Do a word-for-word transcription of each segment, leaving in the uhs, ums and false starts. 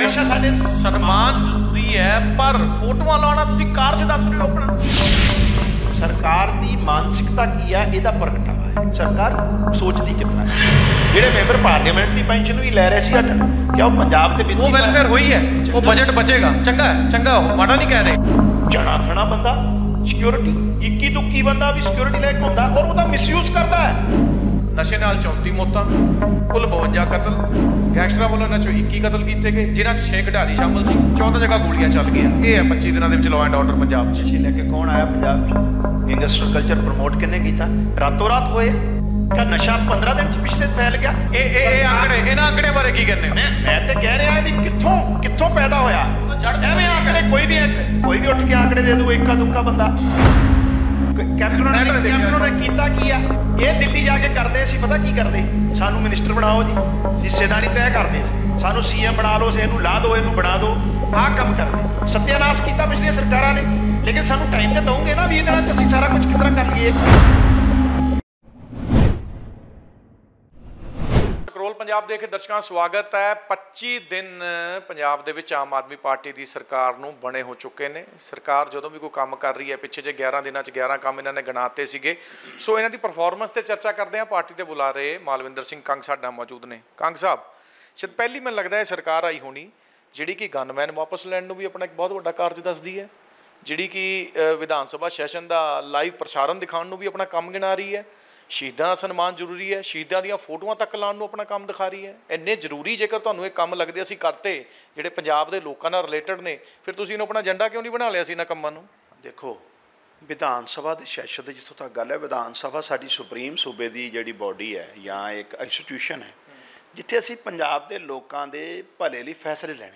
हमेशा साडे सन्मान जरूरी है पर फोटोआं लाना तुसीं कार च दस रहे हो अपना। सरकार की मानसिकता की है इहदा प्रगटावा है। सरकार सोचती कितना है। जिहड़े मैंबर पार्लीमेंट की पेंशन भी लै रहे सी हट क्या वो पंजाब ते वो वेलफेयर हुई है, वो बजट बचेगा, चंगा है, चंगा हो, माड़ा नहीं कह रहे। जना खना बंदा सिक्योरिटी इक्की दुक्की बंदा भी सिक्योरिटी लैके हुंदा और उसदा मिसयूज करता है। नशे नाल चौंती मौतां, कुल बवंजा कतल, गैंगस्टरां वालों इन्हां चों इक्की कतल कीते गए जिन्हां च छे खिडारी शामिल सी, चौदह जगह गोलियां चल गई। ये है पच्ची दिनों के लॉ एंड ऑर्डर पंजाब च। नशे लैके कौन आया पंजाब च? गैंगस्टर कल्चर प्रमोट किन्ने कीता? रातों रात होए क्या नशा पंद्रह दिन च पिछले फैल गया? ए ए ए आंकड़े इन्हां आंकड़े बारे की कहने हो? मैं मैं ते कह रहा भी कित्थों कित्थों पैदा होया? एवें आंकड़े कोई भी कोई भी उठ के आंकड़े दे दू इक्का दुक्का बंदा। कैप्टनों ने कैप्टनों ने कीता की आ? ये दिल्ली जाके करते सी पता की करते सानू मिनिस्टर बनाओ जी, हिस्सेदारी तय करते सानू सीएम बना लो, इनू ला दो, इनू बना दो, आ कम करते सत्यानाश किया पिछली सरकारां ने। लेकिन सानू टाइम तो दोगे ना, बीस दिन असीं सारा कुछ कितना कर लीए। ਸਕਰੋਲ ਪੰਜਾਬ ਦੇ ਦਰਸ਼ਕਾਂ ਸਵਾਗਤ ਹੈ। ਪੱਚੀ ਦਿਨ ਪੰਜਾਬ ਦੇ ਵਿੱਚ ਆਮ ਆਦਮੀ ਪਾਰਟੀ ਦੀ ਸਰਕਾਰ ਨੂੰ ਬਣੇ ਹੋ ਚੁੱਕੇ ਨੇ। ਸਰਕਾਰ ਜਦੋਂ ਵੀ ਕੋਈ ਕੰਮ ਕਰ ਰਹੀ ਹੈ, ਪਿੱਛੇ ਜੇ ਗਿਆਰਾਂ ਦਿਨਾਂ 'ਚ ਗਿਆਰਾਂ ਕੰਮ ਇਹਨਾਂ ਨੇ ਗਿਣਾਤੇ ਸੀਗੇ। ਸੋ ਇਹਨਾਂ ਦੀ ਪਰਫਾਰਮੈਂਸ 'ਤੇ ਚਰਚਾ ਕਰਦੇ ਹਾਂ। ਪਾਰਟੀ ਦੇ ਬੁਲਾ ਰਹੇ ਮਾਲਵਿੰਦਰ ਸਿੰਘ ਕੰਗ ਸਾਡਾ ਮੌਜੂਦ ਨੇ। ਕੰਗ ਸਾਹਿਬ, ਸ਼ਾਇਦ ਪਹਿਲੀ ਮੈਨੂੰ ਲੱਗਦਾ ਹੈ ਸਰਕਾਰ ਆਈ ਹੋਣੀ ਜਿਹੜੀ ਕਿ ਗਨਮੈਨ ਵਾਪਸ ਲੈਣ ਨੂੰ ਵੀ ਆਪਣਾ ਇੱਕ ਬਹੁਤ ਵੱਡਾ ਕਾਰਜ ਦੱਸਦੀ ਹੈ, ਜਿਹੜੀ ਕਿ ਵਿਧਾਨ ਸਭਾ ਸੈਸ਼ਨ ਦਾ ਲਾਈਵ ਪ੍ਰਸਾਰਣ ਦਿਖਾਉਣ ਨੂੰ ਵੀ ਆਪਣਾ ਕੰਮ ਗਿਣਾ ਰਹੀ ਹੈ, ਸ਼ਹੀਦਾਂ ਦਾ ਸਨਮਾਨ ਜ਼ਰੂਰੀ ਹੈ, ਸ਼ਹੀਦਾਂ ਦੀਆਂ ਫੋਟੋਆਂ ਤੱਕ ਲਾਉਣ ਨੂੰ ਆਪਣਾ ਕੰਮ ਦਿਖਾ ਰਹੀ ਹੈ। ਇੰਨੇ ਜ਼ਰੂਰੀ ਜੇਕਰ ਤੁਹਾਨੂੰ ਇਹ ਕੰਮ ਲੱਗਦੇ ਅਸੀਂ ਕਰਤੇ ਜਿਹੜੇ ਪੰਜਾਬ ਦੇ ਲੋਕਾਂ ਨਾਲ ਰਿਲੇਟਡ ਨੇ, ਫਿਰ ਤੁਸੀਂ ਇਹਨੂੰ ਆਪਣਾ ਏਜੰਡਾ ਕਿਉਂ ਨਹੀਂ ਬਣਾ ਲਿਆ ਸੀ ਇਹਨਾਂ ਕੰਮਾਂ ਨੂੰ? ਦੇਖੋ, ਵਿਧਾਨ ਸਭਾ ਦੇ ਸੈਸ਼ਨ ਦੇ ਜਿੱਥੋਂ ਤੱਕ ਗੱਲ ਹੈ, ਵਿਧਾਨ ਸਭਾ ਸਾਡੀ ਸੁਪਰੀਮ ਸੂਬੇ ਦੀ ਜਿਹੜੀ ਬੋਡੀ ਹੈ ਜਾਂ ਇੱਕ ਇੰਸਟੀਟਿਊਸ਼ਨ ਹੈ ਜਿੱਥੇ ਅਸੀਂ ਪੰਜਾਬ ਦੇ ਲੋਕਾਂ ਦੇ ਭਲੇ ਲਈ ਫੈਸਲੇ ਲੈਣੇ।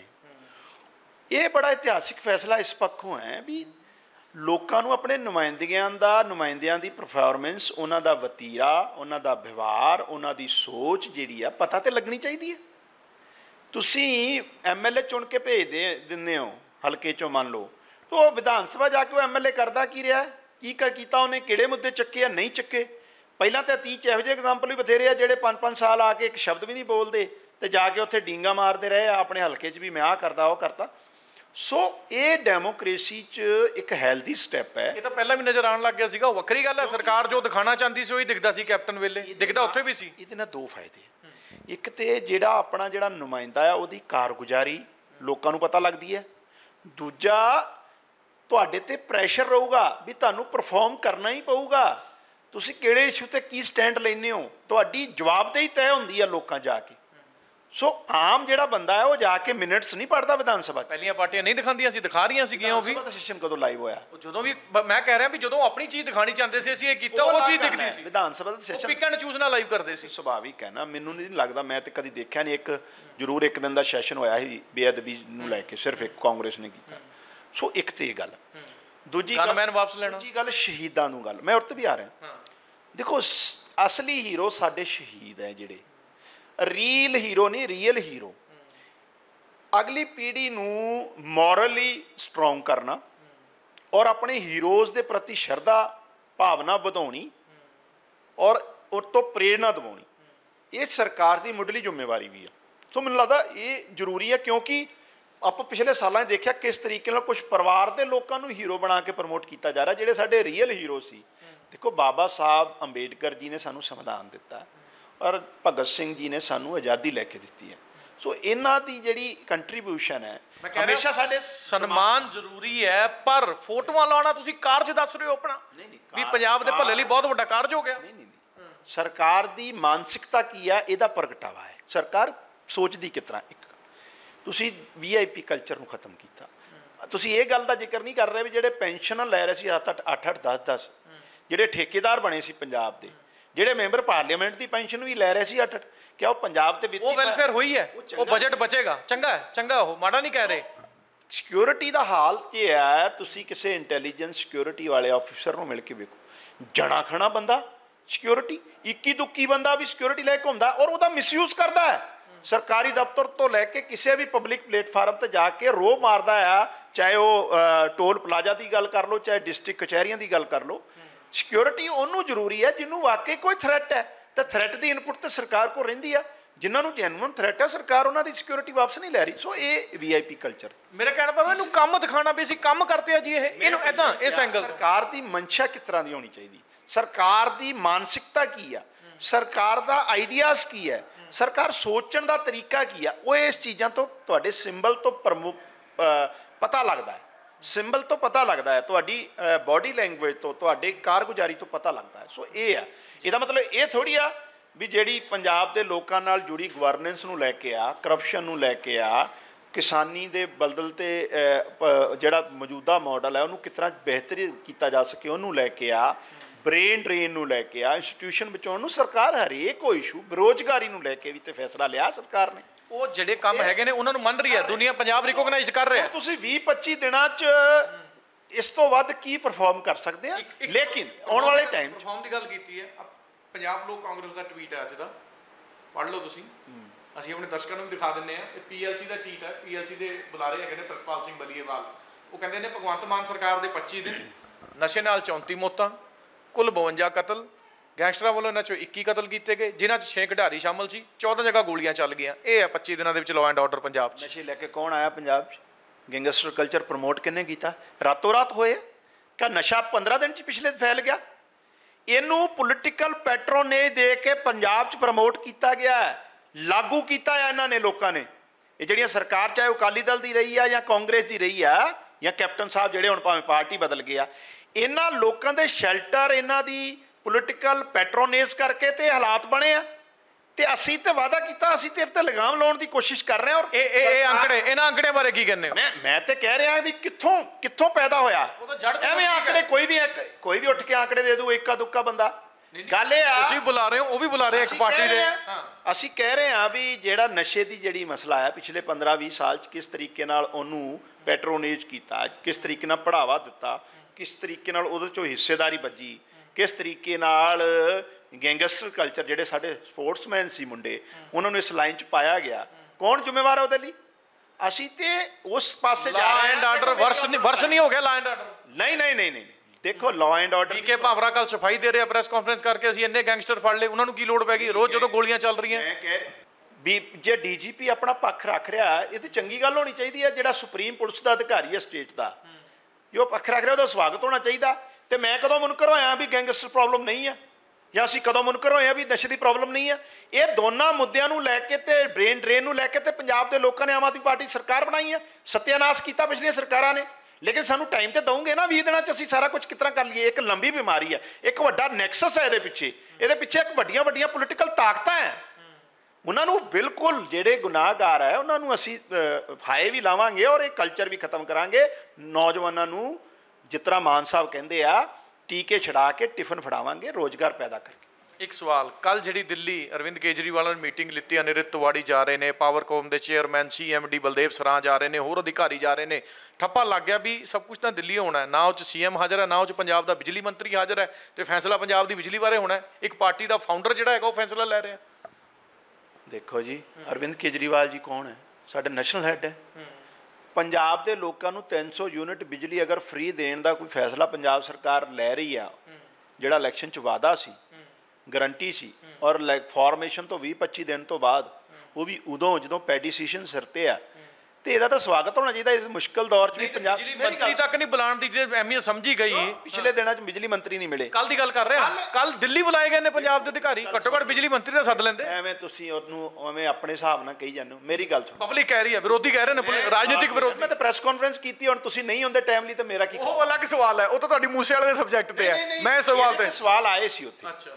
ਇਹ ਬੜਾ ਇਤਿਹਾਸਿਕ ਫੈਸਲਾ ਇਸ ਪੱਖੋਂ ਹੈ ਵੀ ਲੋਕਾਂ ਨੂੰ ਆਪਣੇ ਨੁਮਾਇੰਦਿਆਂ ਦਾ ਨੁਮਾਇੰਦਿਆਂ ਦੀ ਪਰਫਾਰਮੈਂਸ, ਉਹਨਾਂ ਦਾ ਵਤੀਰਾ, ਉਹਨਾਂ ਦਾ ਵਿਵਹਾਰ, ਉਹਨਾਂ ਦੀ ਸੋਚ ਜਿਹੜੀ ਆ ਪਤਾ ਤਾਂ ਲੱਗਣੀ ਚਾਹੀਦੀ ਹੈ। ਤੁਸੀਂ ਐਮ ਐਲ ਏ ਚੁਣ ਕੇ ਭੇਜ ਦੇ ਦਿੰਦੇ ਹੋ ਹਲਕੇ 'ਚੋਂ, ਮੰਨ ਲਓ ਤਾਂ ਉਹ ਵਿਧਾਨ ਸਭਾ ਜਾ ਕੇ ਉਹ ਐਮ ਐਲ ਏ ਕਰਦਾ ਕੀ ਰਿਹਾ, ਕੀ ਕਰ ਕੀਤਾ ਉਹਨੇ, ਕਿਹੜੇ ਮੁੱਦੇ ਚੱਕੇ ਆ, ਨਹੀਂ ਚੱਕੇ। ਪਹਿਲਾਂ ਤਾਂ ਤੀਹ 'ਚ ਇਹੋ ਜਿਹੇ ਐਗਜ਼ਾਮਪਲ ਵੀ ਬਥੇਰੇ ਆ ਜਿਹੜੇ ਪੰਜ ਪੰਜ ਸਾਲ ਆ ਕੇ ਇੱਕ ਸ਼ਬਦ ਵੀ ਨਹੀਂ ਬੋਲਦੇ ਅਤੇ ਜਾ ਕੇ ਉੱਥੇ ਡੀਂਗਾ ਮਾਰਦੇ ਰਹੇ ਆ ਆਪਣੇ ਹਲਕੇ 'ਚ ਵੀ ਮੈਂ ਆਹ ਕਰਦਾ ਉਹ ਕਰਤਾ। ਸੋ ਇਹ ਡੈਮੋਕ੍ਰੇਸੀ 'ਚ ਇੱਕ ਹੈਲਦੀ ਸਟੈਪ ਹੈ। ਇਹ ਤਾਂ ਪਹਿਲਾਂ ਵੀ ਨਜ਼ਰ ਆਉਣ ਲੱਗ ਗਿਆ ਸੀਗਾ। ਉਹ ਵੱਖਰੀ ਗੱਲ ਹੈ, ਸਰਕਾਰ ਜੋ ਦਿਖਾਉਣਾ ਚਾਹੁੰਦੀ ਸੀ ਉਹੀ ਦਿਖਦਾ ਸੀ ਕੈਪਟਨ ਵੇਲੇ, ਦਿਖਦਾ ਉੱਥੇ ਵੀ ਸੀ। ਇਹਦੇ ਨਾਲ ਦੋ ਫਾਇਦੇ, ਇੱਕ ਤੇ ਜਿਹੜਾ ਆਪਣਾ ਜਿਹੜਾ ਨੁਮਾਇੰਦਾ ਆ ਉਹਦੀ ਕਾਰਗੁਜ਼ਾਰੀ ਲੋਕਾਂ ਨੂੰ ਪਤਾ ਲੱਗਦੀ ਹੈ, ਦੂਜਾ ਤੁਹਾਡੇ 'ਤੇ ਪ੍ਰੈਸ਼ਰ ਰਹੂਗਾ ਵੀ ਤੁਹਾਨੂੰ ਪਰਫਾਰਮ ਕਰਨਾ ਹੀ ਪਊਗਾ। ਤੁਸੀਂ ਕਿਹੜੇ ਇਸ਼ੂ 'ਤੇ ਕੀ ਸਟੈਂਡ ਲੈਂਦੇ ਹੋ, ਤੁਹਾਡੀ ਜਵਾਬਦੇਹੀ ਤੈਅ ਹੁੰਦੀ ਹੈ ਲੋਕਾਂ ਜਾ ਕੇ। ਸੋ ਆਮ ਜਿਹੜਾ ਬੰਦਾ ਹੈ ਉਹ ਜਾ ਕੇ ਮਿੰਟਸ ਨਹੀਂ ਪੜ੍ਹਦਾ ਵਿਧਾਨ ਸਭਾ 'ਚ। ਪਹਿਲੀਆਂ ਪਾਰਟੀਆਂ ਨਹੀਂ ਦਿਖਾਉਂਦੀਆਂ ਸੀ, ਦਿਖਾ ਰਹੀਆਂ ਸੀਗੀਆਂ ਉਹ ਵੀ। ਸੈਸ਼ਨ ਕਦੋਂ ਲਾਈਵ ਹੋਇਆ? ਜਦੋਂ ਵੀ ਮੈਂ ਕਹਿ ਰਿਹਾ ਵੀ ਜਦੋਂ ਆਪਣੀ ਚੀਜ਼ ਦਿਖਾਣੀ ਚਾਹੁੰਦੇ ਸੀ ਅਸੀਂ ਇਹ ਕੀਤਾ, ਉਹ ਚੀਜ਼ ਦਿਖਦੀ ਸੀ। ਵਿਧਾਨ ਸਭਾ ਦਾ ਸੈਸ਼ਨ ਪਿਕ ਐਂਡ ਚੂਜ਼ ਨਾਲ ਲਾਈਵ ਕਰਦੇ ਸੀ। ਸੁਭਾਵਿਕ ਹੈ ਨਾ, ਮੈਨੂੰ ਨਹੀਂ ਲੱਗਦਾ, ਮੈਂ ਤੇ ਕਦੀ ਦੇਖਿਆ ਨਹੀਂ। ਇੱਕ ਜ਼ਰੂਰ ਇੱਕ ਦਿਨ ਦਾ ਸੈਸ਼ਨ ਹੋਇਆ ਸੀ ਬੇਅਦਬੀ ਨੂੰ ਲੈ ਕੇ, ਸਿਰਫ ਇੱਕ ਕਾਂਗਰਸ ਨੇ ਕੀਤਾ। ਸੋ ਇੱਕ ਤੇ ਇਹ ਗੱਲ, ਦੂਜੀ ਗਨਮੈਨ ਵਾਪਸ ਲੈਣਾ, ਦੂਜੀ ਗੱਲ ਸ਼ਹੀਦਾਂ ਨੂੰ ਗੱਲ, ਮੈਂ ਉੱਤੇ ਵੀ ਆ ਰਿਹਾ। ਦੇਖੋ, ਅਸਲੀ ਹੀਰੋ ਸਾਡੇ ਸ਼ਹੀਦ ਹੈ ਜਿਹੜੇ, ਰੀਲ ਹੀਰੋ ਨਹੀਂ, ਰੀਅਲ ਹੀਰੋ। ਅਗਲੀ ਪੀੜ੍ਹੀ ਨੂੰ ਮੋਰਲੀ ਸਟਰੋਂਗ ਕਰਨਾ ਔਰ ਆਪਣੇ ਹੀਰੋਜ਼ ਦੇ ਪ੍ਰਤੀ ਸ਼ਰਧਾ ਭਾਵਨਾ ਵਧਾਉਣੀ ਔਰ ਉਹ ਤੋਂ ਪ੍ਰੇਰਨਾ ਦਿਵਾਉਣੀ, ਇਹ ਸਰਕਾਰ ਦੀ ਮੁੱਢਲੀ ਜ਼ਿੰਮੇਵਾਰੀ ਵੀ ਹੈ। ਸੋ ਮੈਨੂੰ ਲੱਗਦਾ ਇਹ ਜ਼ਰੂਰੀ ਹੈ, ਕਿਉਂਕਿ ਆਪਾਂ ਪਿਛਲੇ ਸਾਲਾਂ 'ਚ ਦੇਖਿਆ ਕਿਸ ਤਰੀਕੇ ਨਾਲ ਕੁਛ ਪਰਿਵਾਰ ਦੇ ਲੋਕਾਂ ਨੂੰ ਹੀਰੋ ਬਣਾ ਕੇ ਪ੍ਰਮੋਟ ਕੀਤਾ ਜਾ ਰਿਹਾ, ਜਿਹੜੇ ਸਾਡੇ ਰੀਅਲ ਹੀਰੋ ਸੀ। ਦੇਖੋ, ਬਾਬਾ ਸਾਹਿਬ ਅੰਬੇਡਕਰ ਜੀ ਨੇ ਸਾਨੂੰ ਸੰਵਿਧਾਨ ਦਿੱਤਾ ਔਰ ਭਗਤ ਸਿੰਘ ਜੀ ਨੇ ਸਾਨੂੰ ਆਜ਼ਾਦੀ ਲੈ ਕੇ ਦਿੱਤੀ ਹੈ। ਸੋ ਇਹਨਾਂ ਦੀ ਜਿਹੜੀ ਕੰਟਰੀਬਿਊਸ਼ਨ ਹੈ, ਹਮੇਸ਼ਾ ਸਾਡੇ ਸਨਮਾਨ ਜ਼ਰੂਰੀ ਹੈ ਪਰ ਫੋਟੋਆਂ ਲਾਉਣਾ ਤੁਸੀਂ ਕਾਰਜ ਦੱਸ ਰਹੇ ਹੋ ਆਪਣਾ ਵੀ ਪੰਜਾਬ ਦੇ ਭਲੇ ਲਈ ਬਹੁਤ ਵੱਡਾ ਕਾਰਜ ਹੋ ਗਿਆ। ਨਹੀਂ ਨਹੀਂ, ਸਰਕਾਰ ਦੀ ਮਾਨਸਿਕਤਾ ਕੀ ਆ ਇਹਦਾ ਪ੍ਰਗਟਾਵਾ ਹੈ। ਸਰਕਾਰ ਸੋਚਦੀ ਕਿਸ ਤਰ੍ਹਾਂ। ਇੱਕ ਤੁਸੀਂ ਵੀ ਆਈ ਪੀ ਕਲਚਰ ਨੂੰ ਖਤਮ ਕੀਤਾ। ਤੁਸੀਂ ਇਹ ਗੱਲ ਦਾ ਜ਼ਿਕਰ ਨਹੀਂ ਕਰ ਰਹੇ ਵੀ ਜਿਹੜੇ ਪੈਨਸ਼ਨ ਲੈ ਰਹੇ ਸੀ ਅੱਠ ਅੱਠ ਅੱਠ ਅੱਠ ਦਸ ਦਸ, ਜਿਹੜੇ ਠੇਕੇਦਾਰ ਬਣੇ ਸੀ ਪੰਜਾਬ ਦੇ, ਜਿਹੜੇ ਮੈਂਬਰ ਪਾਰਲੀਮੈਂਟ ਦੀ ਪੈਨਸ਼ਨ ਵੀ ਲੈ ਰਹੇ ਸੀ ਅੱਠ ਅੱਠ, क्या वो पंजाब ते वो वेलफेयर हुई है, वो बजट बचेगा, चंगा है, चंगा हो, माड़ा नहीं कह रहे। सिक्योरिटी का हाल ये है, तुसी किसी इंटैलीजेंस सिक्योरिटी वाले ऑफिसर नूं मिल के वेखो, जना खना बंदा सिक्योरिटी, इक्की दुक्की बंदा भी सिक्योरिटी लैके हुंदा और उहदा मिसयूज करता है। सरकारी दफ्तर तो लैके किसी भी पब्लिक प्लेटफार्म पर जाके रो मारदा है, चाहे वो टोल प्लाजा की गल कर लो, चाहे डिस्ट्रिक्ट कचहरियां की गल कर लो। सिक्योरिटी उन्होंने जरूरी है जिन्होंने वाकई कोई थ्रैट है, तो थ्रैट की इनपुट तो सरकार को रहिंदी है। ਜਿਨ੍ਹਾਂ ਨੂੰ ਜੈਨੂਅਨ ਥ੍ਰੈਟ ਹੈ ਸਰਕਾਰ ਉਹਨਾਂ ਦੀ ਸਿਕਿਉਰਿਟੀ ਵਾਪਸ ਨਹੀਂ ਲੈ ਰਹੀ। ਸੋ ਇਹ ਵੀ ਆਈ ਪੀ ਕਲਚਰ ਮੇਰਾ ਕਹਿਣਾ ਪਰ ਇਹਨੂੰ ਕੰਮ ਦਿਖਾਉਣਾ ਵੀ ਅਸੀਂ ਕੰਮ ਕਰਤੇ ਆ ਜੀ ਇਹ ਇਹਨੂੰ ਇਦਾਂ ਇਸ ਐਂਗਲ ਸਰਕਾਰ ਦੀ ਮਨਸ਼ਾ ਕਿਸ ਤਰ੍ਹਾਂ ਦੀ ਹੋਣੀ ਚਾਹੀਦੀ, ਸਰਕਾਰ ਦੀ ਮਾਨਸਿਕਤਾ ਕੀ ਆ, ਸਰਕਾਰ ਦਾ ਆਈਡੀਆਜ਼ ਕੀ ਹੈ, ਸਰਕਾਰ ਸੋਚਣ ਦਾ ਤਰੀਕਾ ਕੀ ਆ, ਉਹ ਇਸ ਚੀਜ਼ਾਂ ਤੋਂ ਤੁਹਾਡੇ ਸਿੰਬਲ ਤੋਂ ਪ੍ਰਮੁੱਖ ਪਤਾ ਲੱਗਦਾ ਹੈ। ਸਿੰਬਲ ਤੋਂ ਪਤਾ ਲੱਗਦਾ ਹੈ, ਤੁਹਾਡੀ ਬਾਡੀ ਲੈਂਗੁਏਜ ਤੋਂ, ਤੁਹਾਡੇ ਕਾਰਗੁਜ਼ਾਰੀ ਤੋਂ ਪਤਾ ਲੱਗਦਾ ਹੈ। ਸੋ ਇਹ ਆ, ਇਹਦਾ ਮਤਲਬ ਇਹ ਥੋੜ੍ਹੀ ਆ ਵੀ ਜਿਹੜੀ ਪੰਜਾਬ ਦੇ ਲੋਕਾਂ ਨਾਲ ਜੁੜੀ ਗਵਰਨੈਂਸ ਨੂੰ ਲੈ ਕੇ ਆ, ਕਰਪਸ਼ਨ ਨੂੰ ਲੈ ਕੇ ਆ, ਕਿਸਾਨੀ ਦੇ ਬਦਲ 'ਤੇ ਜਿਹੜਾ ਮੌਜੂਦਾ ਮਾਡਲ ਹੈ ਉਹਨੂੰ ਕਿਸ ਤਰ੍ਹਾਂ ਬਿਹਤਰ ਕੀਤਾ ਜਾ ਸਕੇ ਉਹਨੂੰ ਲੈ ਕੇ ਆ, ਬ੍ਰੇਨ ਡਰੇਨ ਨੂੰ ਲੈ ਕੇ ਆ, ਇੰਸਟੀਟਿਊਸ਼ਨ ਬਚਾਉਣ ਨੂੰ ਸਰਕਾਰ ਹਰੇਕ ਕੋਈ ਇਸ਼ੂ, ਬੇਰੁਜ਼ਗਾਰੀ ਨੂੰ ਲੈ ਕੇ ਵੀ ਤੇ ਫੈਸਲਾ ਲਿਆ ਸਰਕਾਰ ਨੇ। ਉਹ ਜਿਹੜੇ ਕੰਮ ਹੈਗੇ ਨੇ ਉਹਨਾਂ ਨੂੰ ਮੰਨ ਰਹੀ ਹੈ ਦੁਨੀਆ, ਪੰਜਾਬ ਰਿਕੋਗਨਾਈਜ਼ਡ ਕਰ ਰਿਹਾ। ਤੁਸੀਂ ਵੀਹ ਪੱਚੀ ਦਿਨਾਂ 'ਚ ਇਸ ਤੋਂ ਵੱਧ ਕੀ ਪਰਫਾਰਮ ਕਰ ਸਕਦੇ ਆ, ਲੇਕਿਨ ਆਉਣ ਵਾਲੇ ਟਾਈਮ 'ਚ ਪਰਫਾਰਮ ਦੀ ਗੱਲ ਕੀਤੀ ਹੈ। ਪੰਜਾਬ ਲੋਕ ਕਾਂਗਰਸ ਦਾ ਟਵੀਟ ਹੈ ਅੱਜ ਦਾ, ਪੜ੍ਹ ਲਓ ਤੁਸੀਂ, ਅਸੀਂ ਆਪਣੇ ਦਰਸ਼ਕਾਂ ਨੂੰ ਵੀ ਦਿਖਾ ਦਿੰਦੇ ਹਾਂ। ਇਹ ਪੀ ਐਲ ਸੀ ਦਾ ਟਵੀਟ ਹੈ, ਪੀ ਐਲ ਸੀ ਦੇ ਬੁਲਾਰੇ ਹੈਗੇ ਨੇ ਪ੍ਰਿਤਪਾਲ ਸਿੰਘ ਬਲੀਏਵਾਲ। ਉਹ ਕਹਿੰਦੇ ਨੇ ਭਗਵੰਤ ਮਾਨ ਸਰਕਾਰ ਦੇ ਪੱਚੀ ਦਿਨ, ਨਸ਼ੇ ਨਾਲ ਚੌਂਤੀ ਮੌਤਾਂ, ਕੁੱਲ ਬਵੰਜਾ ਕਤਲ, ਗੈਂਗਸਟਰਾਂ ਵੱਲੋਂ ਇਹਨਾਂ 'ਚੋਂ ਇੱਕੀ ਕਤਲ ਕੀਤੇ ਗਏ ਜਿਨ੍ਹਾਂ 'ਚ ਛੇ ਖਿਡਾਰੀ ਸ਼ਾਮਲ ਸੀ, ਚੌਦਾਂ ਜਗ੍ਹਾ ਗੋਲੀਆਂ ਚੱਲ ਗਈਆਂ। ਇਹ ਹੈ ਪੱਚੀ ਦਿਨਾਂ ਦੇ ਵਿੱਚ ਲਾਅ ਐਂਡ ਆਰਡਰ ਪੰਜਾਬ 'ਚ। ਨਸ਼ੇ ਲੈ ਕੇ ਕੌਣ ਆਇਆ ਪੰਜਾਬ 'ਚ? ਗੈਂਗਸਟਰ ਕਲਚਰ ਪ੍ਰਮੋਟ ਕਿਹਨੇ ਕੀਤਾ? ਰਾਤੋਂ ਰਾਤ ਹੋਏ ਕਿ ਨਸ਼ਾ ਪੰਦਰਾਂ ਦਿਨ 'ਚ ਪਿਛਲੇ ਫੈਲ ਗਿਆ? ਇਹਨੂੰ ਪੋਲੀਟੀਕਲ ਪੈਟਰੋਨੇਜ ਦੇ ਕੇ ਪੰਜਾਬ 'ਚ ਪ੍ਰਮੋਟ ਕੀਤਾ ਗਿਆ, ਲਾਗੂ ਕੀਤਾ ਆ ਇਹਨਾਂ ਨੇ, ਲੋਕਾਂ ਨੇ। ਇਹ ਜਿਹੜੀਆਂ ਸਰਕਾਰ ਚਾਹੇ ਉਹ ਅਕਾਲੀ ਦਲ ਦੀ ਰਹੀ ਆ ਜਾਂ ਕਾਂਗਰਸ ਦੀ ਰਹੀ ਆ ਜਾਂ ਕੈਪਟਨ ਸਾਹਿਬ ਜਿਹੜੇ ਹੁਣ ਭਾਵੇਂ ਪਾਰਟੀ ਬਦਲ ਗਏ ਆ, ਇਹਨਾਂ ਲੋਕਾਂ ਦੇ ਸ਼ੈਲਟਰ, ਇਹਨਾਂ ਦੀ ਪੋਲੀਟੀਕਲ ਪੈਟਰੋਨੇਜ ਕਰਕੇ ਤੇ ਹਾਲਾਤ ਬਣੇ ਆ। ਤੇ ਅਸੀਂ ਤੇ ਵਾਅਦਾ ਕੀਤਾ, ਅਸੀਂ ਤੇਰੇ ਤੇ ਲਗਾਮ ਲਾਉਣ ਦੀ ਕੋਸ਼ਿਸ਼ ਕਰ ਰਹੇ ਹਾਂ। ਔਰ ਇਹ ਇਹ ਅੰਕੜੇ, ਇਹਨਾਂ ਅੰਕੜਿਆਂ ਬਾਰੇ ਕੀ ਕਹਿੰਦੇ ਹੋ? ਮੈਂ ਮੈਂ ਤੇ ਕਹਿ ਰਿਹਾ ਵੀ ਕਿੱਥੋਂ ਕਿੱਥੋਂ ਪੈਦਾ ਹੋਇਆ ਐਵੇਂ ਆਂਕੜੇ? ਕੋਈ ਵੀ ਕੋਈ ਵੀ ਉੱਠ ਕੇ ਆਂਕੜੇ ਦੇ ਦੂ, ਇੱਕਾ ਦੁੱਕਾ ਬੰਦਾ। ਗੱਲ ਇਹ ਆ, ਤੁਸੀਂ ਬੁਲਾ ਰਹੇ ਹੋ, ਉਹ ਵੀ ਬੁਲਾ ਰਹੇ ਇੱਕ ਪਾਰਟੀ ਦੇ। ਅਸੀਂ ਕਹਿ ਰਹੇ ਹਾਂ ਵੀ ਜਿਹੜਾ ਨਸ਼ੇ ਦੀ ਜਿਹੜੀ ਮਸਲਾ ਹੈ ਪਿਛਲੇ ਪੰਦਰਾਂ ਵੀਹ ਸਾਲ 'ਚ ਕਿਸ ਤਰੀਕੇ ਨਾਲ ਉਹਨੂੰ ਪੈਟਰੋਨੇਜ ਕੀਤਾ, ਕਿਸ ਤਰੀਕੇ ਨਾਲ ਬੜਾਵਾ ਦਿੱਤਾ, ਕਿਸ ਤਰੀਕੇ ਨਾਲ ਉਹਦੇ 'ਚੋਂ ਹਿੱਸੇਦਾਰੀ ਵੱਜੀ, ਕਿਸ ਤਰੀਕੇ ਨਾਲ ਗੈਂਗਸਟਰ ਕਲਚਰ ਜਿਹੜੇ ਸਾਡੇ ਸਪੋਰਟਸਮੈਨ ਸੀ ਮੁੰਡੇ, ਉਹਨਾਂ ਨੂੰ ਇਸ ਲਾਈਨ 'ਚ ਪਾਇਆ ਗਿਆ। ਕੌਣ ਜ਼ਿੰਮੇਵਾਰ ਹੈ ਉਹਦੇ ਲਈ? ਅਸੀਂ ਤੇ ਉਸ ਪਾਸੇ ਜਾ ਰਹੇ ਹਾਂ। Law and order worse worse ਨਹੀਂ ਹੋ ਗਿਆ ਲਾਅ ਐਂਡ ਆਰਡਰ? ਨਹੀਂ ਨਹੀਂ ਨਹੀਂ ਨਹੀਂ ਦੇਖੋ, law and order K Bhawra ਕੱਲ ਸਫਾਈ ਦੇ ਰਿਹਾ ਪ੍ਰੈਸ ਕਾਨਫਰੰਸ ਕਰਕੇ, ਅਸੀਂ ਇੰਨੇ ਗੈਂਗਸਟਰ ਫੜ ਲਏ, ਉਹਨਾਂ ਨੂੰ ਕੀ ਲੋੜ ਪੈ ਗਈ ਰੋਜ਼ ਜਦੋਂ ਗੋਲੀਆਂ ਚੱਲ ਰਹੀਆਂ? ਮੈਂ ਕਹਿ ਵੀ ਜੇ ਡੀ ਜੀ ਪੀ ਆਪਣਾ ਪੱਖ ਰੱਖ ਰਿਹਾ, ਇਹ ਤੇ ਚੰਗੀ ਗੱਲ ਹੋਣੀ ਚਾਹੀਦੀ ਹੈ। ਜਿਹੜਾ ਸੁਪਰੀਮ ਪੁਲਿਸ ਦਾ ਅਧਿਕਾਰੀ ਹੈ ਸਟੇਟ ਦਾ, ਜੋ ਪੱਖ ਰੱਖ ਰਿਹਾ, ਉਹਦਾ ਸਵਾਗਤ ਹੋਣਾ ਚਾਹੀਦਾ। ਤੇ ਮੈਂ ਕਦੋਂ ਮੁਨਕਰ ਹੋਇਆ ਵੀ ਗੈਂਗਸਟਰ ਪ੍ਰੋਬਲਮ ਨਹੀਂ ਹੈ, ਜਾਂ ਅਸੀਂ ਕਦੋਂ ਮੁਨਕਰ ਹੋਏ ਆ ਵੀ ਨਸ਼ੇ ਦੀ ਪ੍ਰੋਬਲਮ ਨਹੀਂ ਹੈ? ਇਹ ਦੋਨਾਂ ਮੁੱਦਿਆਂ ਨੂੰ ਲੈ ਕੇ ਤੇ ਬ੍ਰੇਨ ਡਰੇਨ ਨੂੰ ਲੈ ਕੇ ਤੇ ਪੰਜਾਬ ਦੇ ਲੋਕਾਂ ਨੇ ਆਮ ਆਦਮੀ ਪਾਰਟੀ ਸਰਕਾਰ ਬਣਾਈ ਹੈ। ਸਤਿਆਨਾਸ਼ ਕੀਤਾ ਪਿਛਲੀਆਂ ਸਰਕਾਰਾਂ ਨੇ, ਲੇਕਿਨ ਸਾਨੂੰ ਟਾਈਮ ਤੇ ਦਊਂਗੇ ਨਾ, ਵੀਹ ਦਿਨਾਂ 'ਚ ਅਸੀਂ ਸਾਰਾ ਕੁਝ ਕਿਸ ਤਰ੍ਹਾਂ ਕਰ ਲਈਏ? ਇੱਕ ਲੰਬੀ ਬਿਮਾਰੀ ਹੈ, ਇੱਕ ਵੱਡਾ ਨੈਕਸਸ ਹੈ ਇਹਦੇ ਪਿੱਛੇ, ਇਹਦੇ ਪਿੱਛੇ ਇੱਕ ਵੱਡੀਆਂ ਵੱਡੀਆਂ ਪੋਲੀਟੀਕਲ ਤਾਕਤਾਂ ਹੈ। ਉਹਨਾਂ ਨੂੰ ਬਿਲਕੁਲ ਜਿਹੜੇ ਗੁਨਾਹਗਾਰ ਹੈ ਉਹਨਾਂ ਨੂੰ ਅਸੀਂ ਫਾਹੇ ਵੀ ਲਾਵਾਂਗੇ ਔਰ ਇਹ ਕਲਚਰ ਵੀ ਖਤਮ ਕਰਾਂਗੇ। ਨੌਜਵਾਨਾਂ ਨੂੰ ਜਿਸ ਤਰ੍ਹਾਂ ਮਾਨ ਸਾਹਿਬ ਕਹਿੰਦੇ ਆ, ਟੀਕੇ ਛਡਾ ਕੇ ਟਿਫਨ ਫੜਾਵਾਂਗੇ, ਰੋਜ਼ਗਾਰ ਪੈਦਾ ਕਰਕੇ। ਇੱਕ ਸਵਾਲ, ਕੱਲ ਜਿਹੜੀ ਦਿੱਲੀ ਅਰਵਿੰਦ ਕੇਜਰੀਵਾਲ ਨੇ ਮੀਟਿੰਗ ਲਿੱਤੀ, ਅਨਿਰਿਤ ਤਿਵਾੜੀ ਜਾ ਰਹੇ ਨੇ, ਪਾਵਰਕੌਮ ਦੇ chairman C M D Baldev Sran ਜਾ ਰਹੇ ਨੇ, ਹੋਰ ਅਧਿਕਾਰੀ ਜਾ ਰਹੇ ਨੇ। ਠੱਪਾ ਲੱਗ ਗਿਆ ਵੀ ਸਭ ਕੁਝ ਤਾਂ ਦਿੱਲੀ ਹੋਣਾ ਹੈ, ਨਾ ਉਹ 'ਚ ਸੀ ਐਮ ਹਾਜ਼ਰ ਹੈ, ਨਾ ਉਹ 'ਚ ਪੰਜਾਬ ਦਾ ਬਿਜਲੀ ਮੰਤਰੀ ਹਾਜ਼ਰ ਹੈ, ਤੇ ਫੈਸਲਾ ਪੰਜਾਬ ਦੀ ਬਿਜਲੀ ਬਾਰੇ ਹੋਣਾ। ਇੱਕ ਪਾਰਟੀ ਦਾ ਫਾਊਂਡਰ ਜਿਹੜਾ ਹੈਗਾ ਉਹ ਫੈਸਲਾ ਲੈ ਰਿਹਾ। ਦੇਖੋ ਜੀ, ਅਰਵਿੰਦ ਕੇਜਰੀਵਾਲ ਜੀ ਕੌਣ ਹੈ? ਸਾਡਾ ਨੈਸ਼ਨਲ ਹੈੱਡ ਹੈ। ਪੰਜਾਬ ਦੇ ਲੋਕਾਂ ਨੂੰ ਤਿੰਨ ਸੌ ਯੂਨਿਟ ਬਿਜਲੀ ਅਗਰ ਫ੍ਰੀ ਦੇਣ ਦਾ ਕੋਈ ਫੈਸਲਾ ਪੰਜਾਬ ਸਰਕਾਰ ਲੈ ਰਹੀ ਆ, ਜਿਹੜਾ ਇਲੈਕਸ਼ਨ 'ਚ ਵਾਅਦਾ ਸੀ, ਗਰੰਟੀ ਸੀ, ਔਰ ਫਾਰਮੇਸ਼ਨ ਤੋਂ ਵੀਹ ਪੱਚੀ ਦਿਨ ਤੋਂ ਬਾਅਦ, ਉਹ ਵੀ ਉਦੋਂ ਜਦੋਂ ਪੈਡੀਸੀਸ਼ਨ ਸਿਰ 'ਤੇ ਆ, ਤੇ ਇਹਦਾ ਤਾਂ ਸਵਾਗਤ ਹੋਣਾ ਚਾਹੀਦਾ। ਇਸ ਮੁਸ਼ਕਲ ਦੌਰ 'ਚ ਵੀ ਪੰਜਾਬ ਮੰਤਰੀ ਤੱਕ ਨਹੀਂ ਬੁਲਾਉਣ ਦੀ ਜੇ ਅਹਿਮੀਅਤ ਸਮਝੀ ਗਈ। ਪਿਛਲੇ ਦਿਨਾਂ 'ਚ ਬਿਜਲੀ ਮੰਤਰੀ ਨਹੀਂ ਮਿਲੇ। ਕੱਲ ਦੀ ਗੱਲ ਕਰ ਰਹੇ ਹਾਂ, ਕੱਲ ਦਿੱਲੀ ਬੁਲਾਏ ਗਏ ਨੇ ਪੰਜਾਬ ਦੇ ਅਧਿਕਾਰੀ, ਘੱਟੋ ਘੱਟ ਬਿਜਲੀ ਮੰਤਰੀ ਦਾ ਸੱਦ ਲੈਂਦੇ। ਐਵੇਂ ਤੁਸੀਂ ਉਹਨੂੰ ਐਵੇਂ ਆਪਣੇ ਹਿਸਾਬ ਨਾਲ ਕਹੀ ਜਾਂਦੇ ਹੋ। ਮੇਰੀ ਗੱਲ ਸੁਣੋ, ਪਬਲਿਕ ਕਹਿ ਰਹੀ ਹੈ, ਵਿਰੋਧੀ ਕਹਿ ਰਹੇ ਨੇ, ਰਾਜਨੀਤਿਕ ਵਿਰੋਧੀ। ਮੈਂ ਤਾਂ ਪ੍ਰੈਸ ਕਾਨਫਰੰਸ ਕੀਤੀ, ਹੁਣ ਤੁਸੀਂ ਨਹੀਂ ਹੁੰਦੇ ਟਾਈਮਲੀ, ਤਾਂ ਮੇਰਾ ਕੀ? ਉਹ ਅਲੱਗ ਸਵਾਲ ਹੈ, ਉਹ ਤਾਂ ਤੁਹਾਡੀ ਮੂਸੇ ਵਾਲੇ ਦੇ ਸਬਜੈਕਟ ਤੇ ਹੈ। ਮੈਂ ਸਵਾਲ ਤੇ ਸਵਾਲ ਆਏ ਸੀ ਉੱਥੇ। ਅੱਛਾ,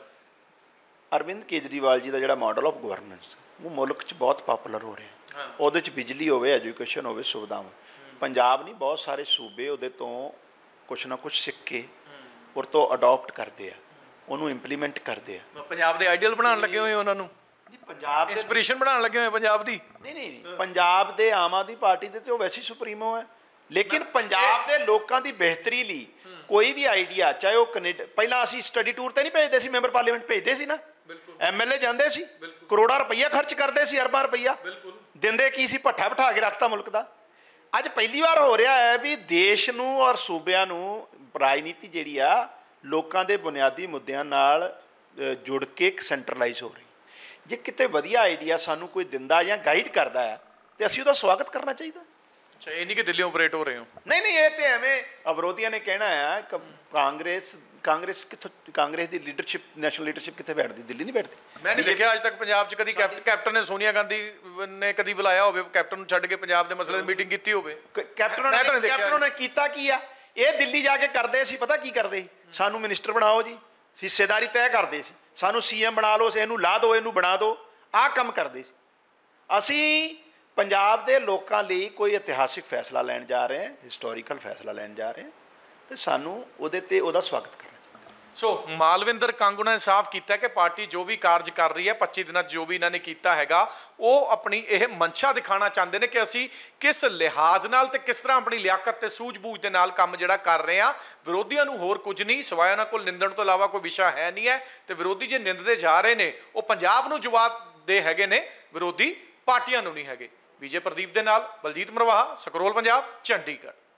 ਅਰਵਿੰਦ ਕੇਜਰੀਵਾਲ ਜੀ ਦਾ ਜਿਹੜਾ ਮਾਡਲ ਆਫ ਗਵਰਨੈਂਸ ਉਹ ਮੁਲਕ 'ਚ ਬਹੁਤ ਪਾਪੂਲਰ ਹੋ ਰਿਹਾ। ਉਹਦੇ 'ਚ ਬਿਜਲੀ ਹੋਵੇ, ਐਜੂਕੇਸ਼ਨ ਹੋਵੇ, ਸੁਵਿਧਾਵਾਂ। ਪੰਜਾਬ ਨਹੀਂ, ਬਹੁਤ ਸਾਰੇ ਸੂਬੇ ਉਹਦੇ ਤੋਂ ਕੁਛ ਨਾ ਕੁਛ ਸਿੱਖ ਕੇ ਉਹ ਤੋਂ ਅਡੋਪਟ ਕਰਦੇ ਆ, ਉਹਨੂੰ ਇੰਪਲੀਮੈਂਟ ਕਰਦੇ ਆ। ਪੰਜਾਬ ਦੇ ਆਈਡੀਅਲ ਬਣਾਉਣ ਲੱਗੇ ਹੋਏ ਉਹਨਾਂ ਨੂੰ, ਪੰਜਾਬ ਦੇ ਇੰਸਪੀਰੇਸ਼ਨ ਬਣਾਉਣ ਲੱਗੇ ਹੋਏ ਪੰਜਾਬ ਦੀ। ਨਹੀਂ ਨਹੀਂ ਨਹੀਂ, ਪੰਜਾਬ ਦੇ ਆਮ ਆਦਮੀ ਪਾਰਟੀ ਦੇ ਤੇ ਉਹ ਵੈਸੇ ਹੀ ਸੁਪਰੀਮੋ ਹੈ, ਲੇਕਿਨ ਪੰਜਾਬ ਦੇ ਲੋਕਾਂ ਦੀ ਬਿਹਤਰੀ ਲਈ ਕੋਈ ਵੀ ਆਈਡੀਆ, ਚਾਹੇ ਉਹ ਕੈਨੇਡਾ, ਪਹਿਲਾਂ ਅਸੀਂ ਸਟੱਡੀ ਟੂਰ ਤੇ ਨਹੀਂ ਭੇਜਦੇ ਸੀ, ਮੈਂਬਰ ਪਾਰਲੀਮੈਂਟ ਭੇਜਦੇ ਸੀ ਨਾ, ਐਮ ਐਲ ਏ ਜਾਂਦੇ ਸੀ, ਕਰੋੜਾਂ ਰੁਪਈਆ ਖਰਚ ਕਰਦੇ ਸੀ, ਅਰਬਾਂ ਰੁਪਈਆ ਦਿੰਦੇ ਕੀ ਸੀ, ਭੱਠਾ ਬਿਠਾ ਕੇ ਰੱਖਤਾ ਮੁਲਕ ਦਾ। ਅੱਜ ਪਹਿਲੀ ਵਾਰ ਹੋ ਰਿਹਾ ਹੈ ਵੀ ਦੇਸ਼ ਨੂੰ ਔਰ ਸੂਬਿਆਂ ਨੂੰ ਰਾਜਨੀਤੀ ਜਿਹੜੀ ਆ ਲੋਕਾਂ ਦੇ ਬੁਨਿਆਦੀ ਮੁੱਦਿਆਂ ਨਾਲ ਜੁੜ ਕੇ ਸੈਂਟਰਲਾਈਜ਼ ਹੋ ਰਹੀ। ਜੇ ਕਿਤੇ ਵਧੀਆ ਆਈਡੀਆ ਸਾਨੂੰ ਕੋਈ ਦਿੰਦਾ ਜਾਂ ਗਾਈਡ ਕਰਦਾ ਹੈ ਤੇ ਅਸੀਂ ਉਹਦਾ ਸਵਾਗਤ ਕਰਨਾ ਚਾਹੀਦਾ। ਅੱਛਾ, ਇਹ ਨਹੀਂ ਕਿ ਦਿੱਲੀ ਆਪਰੇਟ ਹੋ ਰਹੇ ਹੋ। ਨਹੀਂ ਨਹੀਂ, ਇਹ ਤੇ ਐਵੇਂ ਵਿਰੋਧੀਆਂ ਨੇ ਕਹਿਣਾ ਆ ਕਿ ਕਾਂਗਰਸ ਕਾਂਗਰਸ ਕਿੱਥੋਂ, ਕਾਂਗਰਸ ਦੀ ਲੀਡਰਸ਼ਿਪ, ਨੈਸ਼ਨਲ ਲੀਡਰਸ਼ਿਪ ਕਿੱਥੇ ਬੈਠਦੀ? ਦਿੱਲੀ ਨਹੀਂ ਬੈਠਦੀ। ਮੈਂ ਨਹੀਂ ਦੇਖਿਆ ਅੱਜ ਤੱਕ ਪੰਜਾਬ 'ਚ ਕਦੀ ਕੈਪ- ਕੈਪਟਨ ਨੇ ਸੋਨੀਆ ਗਾਂਧੀ ਨੇ ਕਦੀ ਬੁਲਾਇਆ ਹੋਵੇ, ਕੈਪਟਨ ਨੂੰ ਛੱਡ ਕੇ ਪੰਜਾਬ ਦੇ ਮਸਲੇ ਦੀ ਮੀਟਿੰਗ ਕੀਤੀ ਹੋਵੇ। ਕੈਪਟਨਾਂ ਮੈਂ ਤਾਂ ਨਹੀਂ ਨੇ ਦੇਖਿਆ। ਕੈਪਟਨਾਂ ਨੇ ਕੀਤਾ ਕੀ ਆ? ਇਹ ਦਿੱਲੀ ਜਾ ਕੇ ਕਰਦੇ ਸੀ, ਪਤਾ ਕੀ ਕਰਦੇ ਸੀ? ਸਾਨੂੰ ਮਿਨਿਸਟਰ ਬਣਾਓ ਜੀ, ਹਿੱਸੇਦਾਰੀ ਤੈਅ ਕਰਦੇ ਸੀ, ਸਾਨੂੰ ਸੀ ਐਮ ਬਣਾ ਲਓ, ਇਹਨੂੰ ਲਾ ਦਿਓ, ਇਹਨੂੰ ਬਣਾ ਦਿਓ, ਆਹ ਕੰਮ ਕਰਦੇ ਸੀ। ਅਸੀਂ ਪੰਜਾਬ ਦੇ ਲੋਕਾਂ ਲਈ ਕੋਈ ਇਤਿਹਾਸਿਕ ਫੈਸਲਾ ਲੈਣ ਜਾ ਰਹੇ ਹਾਂ, ਹਿਸਟੋਰੀਕਲ ਫੈਸਲਾ ਲੈਣ ਜਾ ਰਹੇ ਹਾਂ, ਤੇ ਸਾਨੂੰ ਉਹਦੇ ਤੇ ਉਹਦਾ ਸਵਾਗਤ ਕਰਨਾ। ਸੋ ਮਾਲਵਿੰਦਰ ਕਾਂਗੂਣਾ ਨੇ ਸਾਫ਼ ਕੀਤਾ ਕਿ ਪਾਰਟੀ ਜੋ ਵੀ ਕਾਰਜ ਕਰ ਰਹੀ ਹੈ ਪੱਚੀ ਦਿਨਾਂ 'ਚ ਜੋ ਵੀ ਇਹਨਾਂ ਨੇ ਕੀਤਾ ਹੈਗਾ, ਉਹ ਆਪਣੀ ਇਹ ਮਨਸ਼ਾ ਦਿਖਾਉਣਾ ਚਾਹੁੰਦੇ ਨੇ ਕਿ ਅਸੀਂ ਕਿਸ ਲਿਹਾਜ਼ ਨਾਲ ਤੇ ਕਿਸ ਤਰ੍ਹਾਂ ਆਪਣੀ ਲਿਆਕਤ ਤੇ ਸੂਝ-ਬੂਝ ਦੇ ਨਾਲ ਕੰਮ ਜਿਹੜਾ ਕਰ ਰਹੇ ਹਾਂ। ਵਿਰੋਧੀਆਂ ਨੂੰ ਹੋਰ ਕੁਝ ਨਹੀਂ ਸਿਵਾਏ ਉਹਨਾਂ ਕੋਲ ਨਿੰਦਣ ਤੋਂ ਇਲਾਵਾ ਕੋਈ ਵਿਸ਼ਾ ਹੈ ਨਹੀਂ ਹੈ, ਤੇ ਵਿਰੋਧੀ ਜੇ ਨਿੰਦਦੇ ਜਾ ਰਹੇ ਨੇ ਉਹ ਪੰਜਾਬ ਨੂੰ ਜਵਾਬ ਦੇ ਹੈਗੇ ਨੇ, ਵਿਰੋਧੀ ਪਾਰਟੀਆਂ ਨੂੰ ਨਹੀਂ ਹੈਗੇ। ਵਿਜੇ ਪ੍ਰਦੀਪ ਦੇ ਨਾਲ ਬਲਜੀਤ ਮਰਵਾਹਾ, ਸਕਰੋਲ ਪੰਜਾਬ, ਚੰਡੀਗੜ੍ਹ।